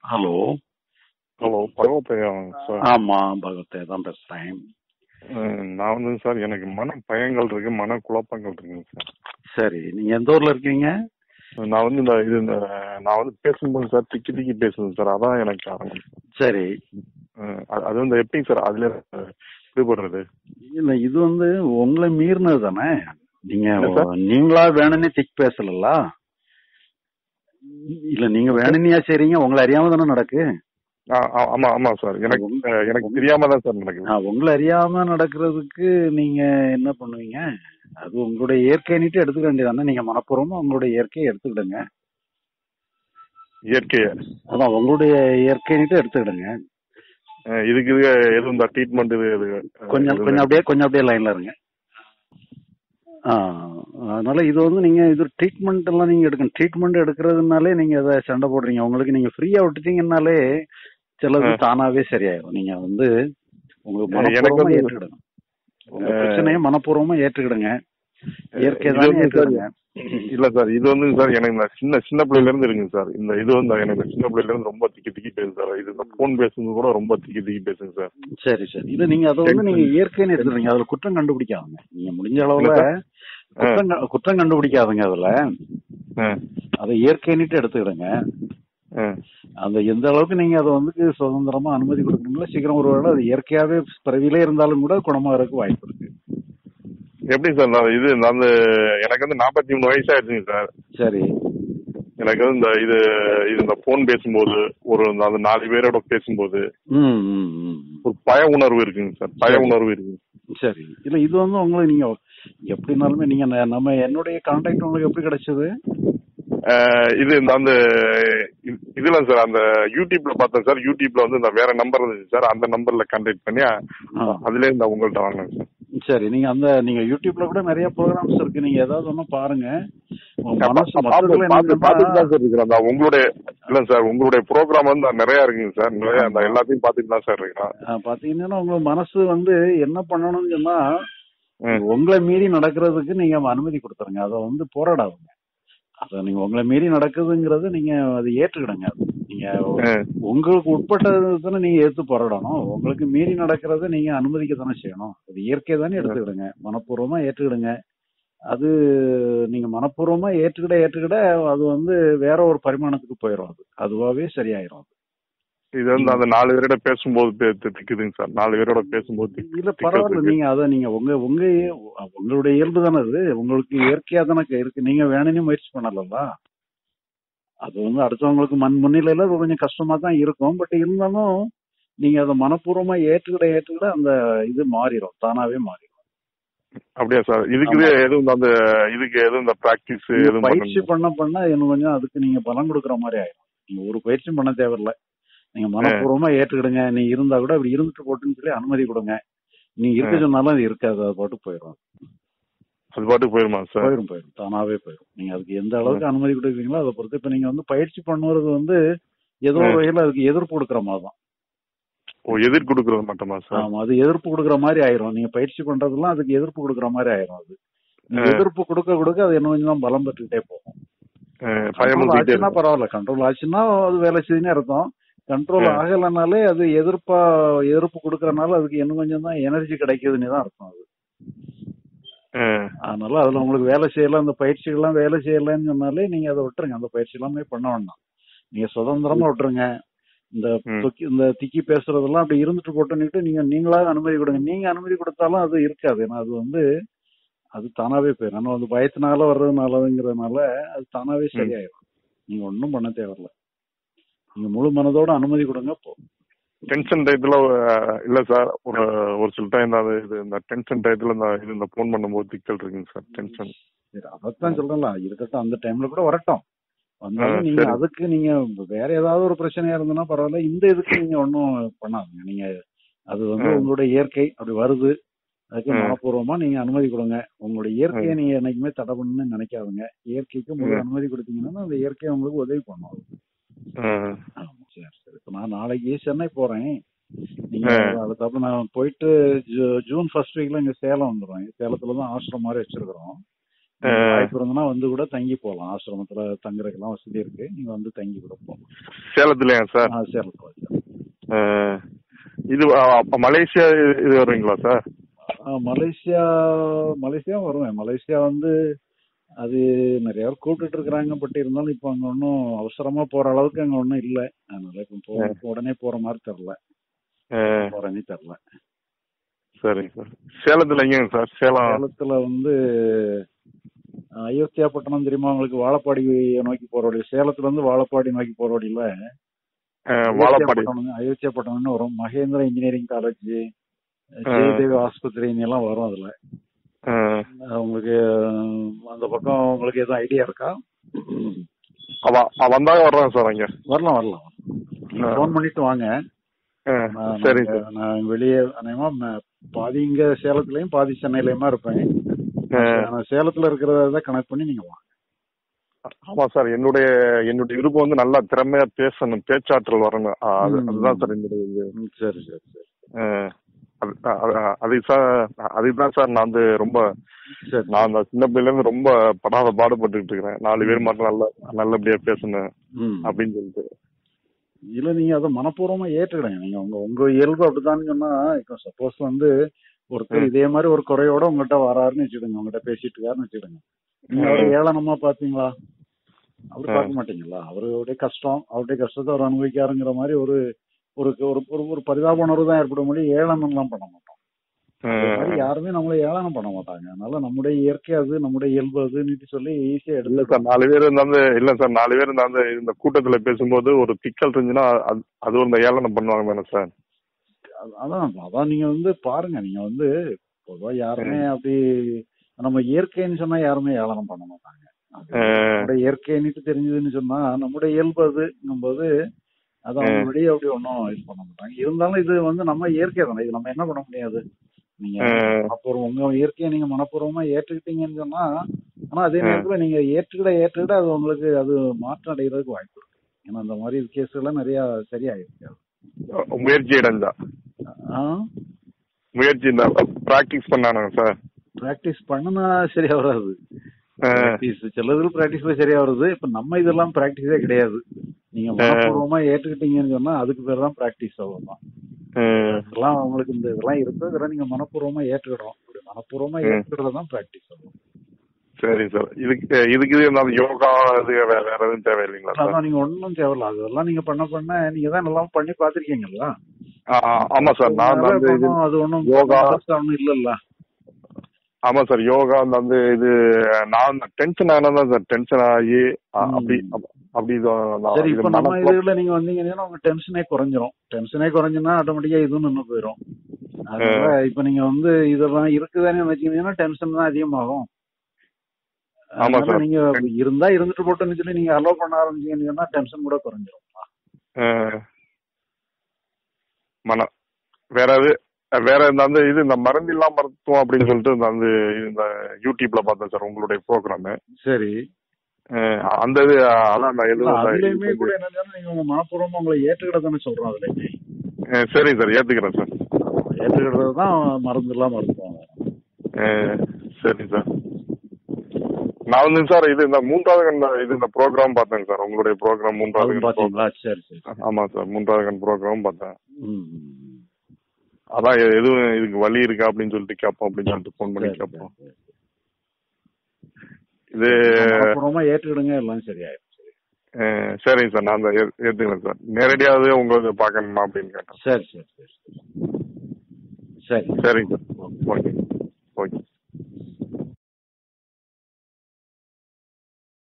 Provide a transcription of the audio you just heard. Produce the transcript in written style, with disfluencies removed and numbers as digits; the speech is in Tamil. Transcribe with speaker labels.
Speaker 1: ஹலோ.
Speaker 2: Hello, பகவத்தையா sir?
Speaker 1: ஆமா, பகவத்தையா தான் பேசுறேன்.
Speaker 2: நான் வந்து சார், எனக்கு மன பயங்கள் இருக்கு, மன குழப்பங்கள் இருக்குங்க சார்.
Speaker 1: சரி, நீங்க எந்த ஊர்ல இருக்கீங்க?
Speaker 2: நான் வந்து நான் வந்து பேசும்போது சார் திக்கி திக்கி பேசுவேன் சார், அதான் எனக்கு காரணம்.
Speaker 1: சரி.
Speaker 2: அது வந்து எப்படி சார் அதுல விடுபடுறது?
Speaker 1: இல்ல, இது வந்து உங்களை மீறினது தானே. நீங்க
Speaker 2: என்ன சார்?
Speaker 1: நீங்களா வேணும்னே திக்கி பேசல. இல்ல, நீங்க வேணும்னியா செய்றீங்க, உங்களை அறியாம தானே நடக்கு.
Speaker 2: ஆமா ஆமா சார், எனக்கு தெரியாம தான் சார் நடக்குது.
Speaker 1: உங்களை அறியாம நடக்கிறதுக்கு நீங்க என்ன பண்ணுவீங்க? அது உங்களுடைய இயற்கைன்னுட்டு எடுத்துக்க வேண்டியதானே. நீங்க மனப்பூர்வமா உங்களுடைய இயற்கையை எடுத்துக்கிடுங்க.
Speaker 2: இயற்கைய
Speaker 1: அதான் உங்களுடைய இயற்கைன்னுட்டு எடுத்துக்கிடுங்க.
Speaker 2: இதுக்கு எதுவும் ட்ரீட்மெண்ட்
Speaker 1: கொஞ்சம் அப்படியே லைன்ல இருங்க. அதனால இது வந்து நீங்க இது ட்ரீட்மெண்ட் எல்லாம் நீங்க எடுக்கணும். ட்ரீட்மெண்ட் எடுக்கிறதுனாலே நீங்க அதை சண்டை போடுறீங்க. உங்களுக்கு நீங்க ஃப்ரீயா விட்டுட்டீங்கன்னாலே சிலது தானாவே சரியாயிடும். நீங்க வந்து உங்களுக்கு மனப்பூர்வமா ஏற்றுக்கிடுங்க. உங்க பிரச்சனையை மனப்பூர்வமா ஏற்றுக்கிடுங்க. இயற்கை தான் ஏற்றுக்கிடுங்க.
Speaker 2: இல்ல சார், இது வந்து சார் எனக்கு சின்ன பிள்ளைல இருந்து இருக்குங்க சார். இது வந்து எனக்கு சின்ன பிள்ளைல இருந்து ரொம்ப திக்கி திக்கி பேசுது சார். இது இந்த போன் பேசுறது கூட ரொம்ப திக்கி திக்கி பேசுங்க சார்.
Speaker 1: சரி சரி. இது நீங்க அதை வந்து நீங்க இயற்கைன்னு எடுத்துக்கிறீங்க. அதுல குற்றம் கண்டுபிடிக்காதுங்க. நீங்க முடிஞ்ச அளவுல குற்றம் கண்டுபிடிக்காதுங்க. அதுல அதை இயற்கைன்னுட்டு எடுத்துக்கிடுங்க. அந்த எந்த அளவுக்கு நீங்க அதை வந்து சுதந்திரமா அனுமதி கொடுக்கணுங்களோ சீக்கிரம் ஒரு வேளை அது இயற்கையாவே பிறவிலே இருந்தாலும் கூட குணமாகறதுக்கு வாய்ப்பு இருக்கு.
Speaker 2: எப்படி சார்? எனக்கு வந்து 43 வயசு ஆயிடுச்சுங்க சார்.
Speaker 1: சரி.
Speaker 2: எனக்கு வந்து இந்த போன் பேசும்போது ஒரு 4 பேரோட பேசும்போது ஒரு பய உணர்வு இருக்குங்க சார். பய உணர்வு இருக்கு. சரி.
Speaker 1: இல்ல, இது வந்து உங்களுக்கு நீங்க எப்படினாலுமே நீங்க என்னுடைய கான்டாக்ட் உங்களுக்கு எப்படி கிடைச்சது?
Speaker 2: இதுல சார் அந்த யூடியூப்ல பார்த்தேன் சார். யூடியூப்ல வந்து வேற நம்பர் இருந்துச்சு சார். அந்த நம்பர்ல கான்டாக்ட் பண்ணி அதுல இந்த உங்கள்ட்ட வாங்கினேன் சார்.
Speaker 1: சரி. நீங்க யூடியூப்ல கூட நிறைய ப்ரோக்ராம்ஸ் இருக்கு. நீங்க ஏதாவது ஒண்ணு பாருங்க.
Speaker 2: உங்களுடைய ப்ரோக்ராம் வந்து நிறைய இருக்குங்க சார். நிறைய எல்லாத்தையும் பாத்துட்டு தான் சார் இருக்கேன்.
Speaker 1: பாத்தீங்கன்னா உங்க மனசு வந்து என்ன பண்ணணும்னு சொன்னா உங்களை மீறி நடக்கிறதுக்கு நீங்க அனுமதி கொடுத்துருங்க. அதை வந்து போராடாதுங்க. அத நீங்க உங்களை மீறி நடக்குதுங்கிறது நீங்க அதை ஏற்றுக்கிடுங்க. நீங்க உங்களுக்கு உட்பட்டதுன்னு நீங்க ஏத்து போராடணும். உங்களுக்கு மீறி நடக்கிறத நீங்க அனுமதிக்க தானே செய்யணும். அது இயற்கை தானே எடுத்துக்கிடுங்க. மனப்பூர்வமா ஏற்றுக்கிடுங்க. அது நீங்க மனப்பூர்வமா ஏற்றுக்கிட அது வந்து வேற ஒரு பரிமாணத்துக்கு போயிடும். அதுவாவே சரியாயிரும்.
Speaker 2: இது வந்து அந்த 4 பேரோட பேசும்போது திக்குதுங்க சார். 4 பேரோட பேசும்போது
Speaker 1: இல்ல, பரவாயில்ல. நீங்க அதை நீங்க உங்களுடைய இயல்பு தானே. அது உங்களுக்கு இயற்கையா தானே இருக்கு. நீங்க வேணும்னு முயற்சி பண்ணல. அது வந்து அடுத்தவங்களுக்கு முன்னிலையில கொஞ்சம் கஷ்டமா தான் இருக்கும். பட் இருந்தாலும் நீங்க அதை மனப்பூர்வமா ஏற்றுக்கிட அந்த இது மாறிடும். தானாவே மாறிடும்.
Speaker 2: அப்படியா சார்? இதுக்கு எதுவும் இந்த பிராக்டிஸ்
Speaker 1: பயிற்சி பண்ண இன்னும் கொஞ்சம் அதுக்கு நீங்க பலம் கொடுக்குற மாதிரி ஆயிடும். நீங்க ஒரு பயிற்சியும் பண்ண தேவையில்லை. நீங்க மனப்பூர்வமா ஏற்றுக்கிடுங்க. நீ இருந்தா கூட அப்படி இருந்துட்டு போட்டுன்னு சொல்லி அனுமதி கொடுங்க. நீ இருக்க சொன்னாலும் அது இருக்காது. அது பாட்டு போயிடும்.
Speaker 2: அது பாட்டு போயிருமா சார்?
Speaker 1: போயிடும். தானாவே போயிடும். நீங்க அதுக்கு எந்த அளவுக்கு அனுமதி கொடுக்குறீங்களோ அதை பொறுத்து. இப்ப நீங்க வந்து பயிற்சி பண்ணுறது வந்து ஏதோ ஒரு வகையில அதுக்கு எதிர்ப்பு கொடுக்குற மாதிரி தான்.
Speaker 2: எதிர்ப்பு கொடுக்கறது மட்டுமா சார்?
Speaker 1: ஆமா, அது எதிர்ப்பு கொடுக்குற மாதிரி ஆயிரும். நீங்க பயிற்சி பண்றதெல்லாம் அதுக்கு எதிர்ப்பு கொடுக்குற மாதிரி ஆயிரும். அது எதிர்ப்பு கொடுக்க அது என்ன கொஞ்சம் தான் பலம் பெற்றுக்கிட்டே போகும். ஆச்சுன்னா பரவாயில்ல. கண்ட்ரோல் ஆச்சுன்னா அது வேலை செய்யுன்னு அர்த்தம். கண்ட்ரோல் ஆகலைனாலே அது எதிர்ப்பு கொடுக்கறதுனால அதுக்கு இன்னும் கொஞ்சம் தான் எனர்ஜி கிடைக்குதுன்னு தான் அர்த்தம். அது அதனால அதுல உங்களுக்கு வேலை செய்யலாம். அந்த பயிற்சிகள்லாம் வேலை செய்யலன்னு சொன்னாலே நீங்க அதை விட்டுருங்க. அந்த பயிற்சி எல்லாமே பண்ண வேண்டாம். நீங்க சுதந்திரமா விட்டுருங்க. இந்த திக்கி பேசுறதெல்லாம் அப்படி இருந்துட்டு போட்டுன்னுட்டு நீங்களாக அனுமதி கொடுங்க. நீங்க அனுமதி கொடுத்தாலும் அது இருக்காது. ஏன்னா அது வந்து அது தானாவே போயிடும். ஆனா அது பயத்தினால வர்றதுனாலங்கிறதுனால அது தானாவே சரியாயிடும். நீங்க ஒன்றும் பண்ண தேவையில்ல. நீங்க முழு மனதோட அனுமதி கொடுங்க.
Speaker 2: டென்ஷன் டயத்துல இல்ல சார், ஒரு சில டைம் இந்த டென்ஷன் டயத்துல இந்த போன் பண்ணும்போது திக்கல் இருக்குங்க சார். டென்ஷன்.
Speaker 1: அதான் சொல்றேன்ல, இருக்கட்டும். அந்த டைம்ல கூட வரட்டும். வந்தாலும் நீங்க அதுக்கு நீங்க வேற ஏதாவது ஒரு பிரச்சனையா இருந்ததுன்னா பரவாயில்ல. இந்த இதுக்கு நீங்க ஒன்றும் பண்ணாதுங்க. நீங்க அது வந்து உங்களுடைய இயற்கை அப்படி வருது. அதுக்கு மனப்பூர்வமா நீங்க அனுமதி கொடுங்க. உங்களுடைய இயற்கையை நீங்க என்னைக்குமே தடை பண்ணணும்னு நினைக்காதுங்க. இயற்கைக்கு முழு அனுமதி கொடுத்தீங்கன்னா அந்த இயற்கையை உங்களுக்கு உதவி பண்ணும். சரி சரி. இப்ப நான் நாளைக்கு சென்னை போறேன். நீங்க அதுக்கப்புறம் நான் போயிட்டு ஜூன் 1st வீக்ல இங்க சேலம் வந்துடுவேன். சேலத்துலதான் ஆசிரமம் மாதிரி வச்சிருக்கிறோம். வாய்ப்பு இருந்ததுன்னா வந்து கூட தங்கி போகலாம். ஆசிரமத்துல தங்குறதுக்கெல்லாம் வசதி இருக்கு. நீங்க வந்து தங்கி கூட போகலாம்.
Speaker 2: சேலத்துலயா சார்?
Speaker 1: சேலத்துல.
Speaker 2: இது மலேசியா இது வருவீங்களா சார்?
Speaker 1: மலேசியா வருவேன். மலேசியா வந்து அது நிறைய பேர் கூப்பிட்டு இருக்கிறாங்க. பட் இருந்தாலும் இப்ப அங்க ஒன்னும் அவசரமா போற அளவுக்கு அங்க ஒன்னும் இல்ல. அதனால இப்ப உடனே போற மாதிரி தெரியல. போறேன்னு தெரியல.
Speaker 2: சரிங்க சார். சேலத்துல எங்க சார்?
Speaker 1: சேலத்துல வந்து அயோத்தியா பட்டணம் தெரியுமா உங்களுக்கு? வாழப்பாடி நோக்கி போற வழி. சேலத்துல இருந்து வாழப்பாடி நோக்கி போற வழியில அயோத்தியா பட்டணம்னு வரும். மகேந்திரா இன்ஜினியரிங் காலேஜ், ஜெயதேவி ஆஸ்பத்திரி எல்லாம் வரும். அதுல உங்களுக்கு அந்த பக்கம் உங்களுக்கு எதுவும் ஐடியா இருக்கா?
Speaker 2: வந்தாங்க வர்றேன் சார். அங்க
Speaker 1: வரலாம். ஃபோன் பண்ணிட்டு வாங்க.
Speaker 2: சரி.
Speaker 1: நான் வெளியே பாதி இங்க சேலத்துலயும் பாதி சென்னையிலயுமா இருப்பேன். சேலத்துல இருக்கிறத கனெக்ட் பண்ணி நீங்க வாங்க.
Speaker 2: ஆமா சார். என்னுடைய விருப்பம் வந்து நல்லா திறமையா பேசணும், பேச்சாற்றல் வரணும். அதுதான் சார் என்னுடைய இது.
Speaker 1: சரி.
Speaker 2: அதுதான் சார் நான் வந்து ரொம்ப நான் சின்ன பிள்ளைல இருந்து ரொம்ப படாத பாடுபட்டுக்கிட்டு இருக்கிறேன். 4 பேர் மட்டும் நல்லபடியா பேசணும் அப்படின்னு சொல்லிட்டு.
Speaker 1: இல்ல நீங்க அதை மனப்பூர்வமா ஏற்றுக்கிடுங்க. நீங்க உங்க இயல்பு அப்படித்தான்னு சொன்னா, இப்போ சப்போஸ் வந்து ஒருத்தர் இதே மாதிரி ஒரு குறையோட உங்ககிட்ட வராருன்னு வச்சுடுங்க, உங்ககிட்ட பேசிட்டு இருக்காருன்னு வச்சுடுங்க. நீங்க அவரை ஏளனமா பாத்தீங்களா? அப்படி பார்க்க மாட்டீங்களா? அவருடைய கஷ்டத்தை அவர் அனுபவிக்காருங்கிற மாதிரி ஒரு ஒரு பரிதாப உணர்வு தான் ஏற்பட முடியும். ஏளனம் எல்லாம் பண்ண மாட்டோம். யாருமே நம்மள ஏளனம் பண்ண மாட்டாங்க. அதனால நம்முடைய இயற்கை அது, நம்முடைய இயல்பு அதுன்னு சொல்லி ஈஸியா
Speaker 2: இல்ல சார். 4 பேர் இருந்தாந்து இந்த கூட்டத்துல பேசும்போது ஒரு திக்கல் இருந்துச்சுன்னா அது ஒரு ஏளனம் பண்ணுவாங்க தானே சார்?
Speaker 1: அதான் நீங்க வந்து பாருங்க. நீங்க வந்து பொதுவா யாருமே அப்படி நம்ம இயற்கைன்னு சொன்னா யாருமே ஏளனம் பண்ண மாட்டாங்க. நம்முடைய இயற்கைன்னு தெரிஞ்சதுன்னு சொன்னா நம்முடைய இயல்பு அதுங்கும் போது அது அவங்க வெளியே அப்படி ஒன்னும் இது பண்ண மாட்டாங்க. இருந்தாலும் இது வந்து நம்ம இயற்கை தானே, இது நம்ம என்ன பண்ண முடியாது. நீங்க உங்க இயற்கையை நீங்க மனப்பூர்வமா ஏற்றுக்கிட்டீங்கன்னு சொன்னா, ஆனா அதே நேரத்துல நீங்க ஏற்றுக்கிட அது உங்களுக்கு அது மாற்றம் அடைகிறதுக்கு வாய்ப்பு இருக்கு. ஏன்னா அந்த மாதிரி கேஸ் எல்லாம் நிறைய சரியாயிருக்கு.
Speaker 2: முயற்சி பிராக்டிஸ் பண்ணானுங்க சார்.
Speaker 1: பிராக்டிஸ் பண்ணனா சரியா வராது. சிலது பிராக்டிஸ்ல சரியா வருது. இப்ப நம்ம இதெல்லாம் பிராக்டிஸே கிடையாது. நீங்க மனப்பூர்வமா ஏற்றுக்கிட்டீங்கன்னு சொன்னா அதுக்கு பேர் தான் பிராக்டிஸ். அவ்வளவுதான். இதெல்லாம் உங்களுக்கு இந்த இதெல்லாம் இருக்கு. இதெல்லாம் நீங்க மனப்பூர்வமா ஏற்றுக்கிடணும். மனப்பூர்வமா ஏற்றுக்கிறதான் பிராக்டிஸ்.
Speaker 2: சரி சார். இதுக்கு யோகா வேற எதுவும் தேவையில்லைங்களா?
Speaker 1: அதான் நீங்க ஒன்னும் தேவையில்ல. அதெல்லாம் நீங்க பண்ண நீங்க தான் நல்லா பண்ணி பாத்திருக்கீங்களா?
Speaker 2: ஆமா சார். நான்
Speaker 1: அது ஒன்னும் யோகா ஒன்னும் இல்லல்ல.
Speaker 2: ஆமா சார். யோகா வந்து இது நான் டென்ஷன் ஆனதான் சார். டென்ஷன் ஆகி அப்படி
Speaker 1: சரி. இப்ப நம்ம இதுல நீங்க வந்தீங்கன்னா உங்க டென்ஷனே குறைஞ்சிரும். டென்ஷனே குறைஞ்சுன்னா ஆட்டோமேட்டிக்கா இதுவும் நின்று போயிடும். அதனால இப்ப நீங்க வந்து இதெல்லாம் இருக்குதானே வச்சுக்கிட்டீங்கன்னா டென்ஷன் தான் அதிகமாகும்.
Speaker 2: ஆமா சார்.
Speaker 1: நீங்க இருந்தா இருந்துட்டு போட்டோன்னு சொல்லி நீங்க அலோவ் பண்ண ஆரம்பிச்சீங்கன்னா டென்ஷன் கூட குறைஞ்சிரும்.
Speaker 2: வேற இந்த மருந்தில்லா மருத்துவம் அப்படின்னு சொல்லிட்டு இந்த யூடியூப்ல பார்த்தேன் சார் உங்களுடைய ப்ரோக்ராம்.
Speaker 1: சரி.
Speaker 2: அந்த இது அதான்
Speaker 1: அதுலயுமே கூட என்ன நீங்க உங்க மனப்பூர்வமா உங்களை ஏற்றுக்கிட தானே சொல்றோம். அதுலயுமே
Speaker 2: சரிங்க சார். ஏத்துக்கிறேன் சார்.
Speaker 1: ஏற்றுக்கிறது தான் மருந்துலாம் மருத்துவம்.
Speaker 2: சரி சார். நான் வந்து சார் இந்த 3வது கண் இந்த ப்ரோக்ராம் பார்த்தேன் சார். உங்களுடைய ப்ரோக்ராம் 3வது
Speaker 1: பாத்தீங்களா? சரி.
Speaker 2: ஆமா சார். 3வது கண் ப்ரோக்ராம் பார்த்தேன். அதான் எதுவும் இதுக்கு வழி இருக்கா அப்படின்னு சொல்லிட்டு கேட்போம் அப்படின்னு சொல்லிட்டு போன் பண்ணி கேட்போம். இது
Speaker 1: ஏற்றுக்கிடுங்க, எல்லாம் சரியாயிடும்.
Speaker 2: சரிங்க சார். நான் ஏத்துக்கிறேன் சார். நேரடியாவே உங்களுக்கு பாக்கணுமா அப்படின்னு கேட்டேன்.
Speaker 1: சரி.
Speaker 2: சரிங்க சார். ஓகே.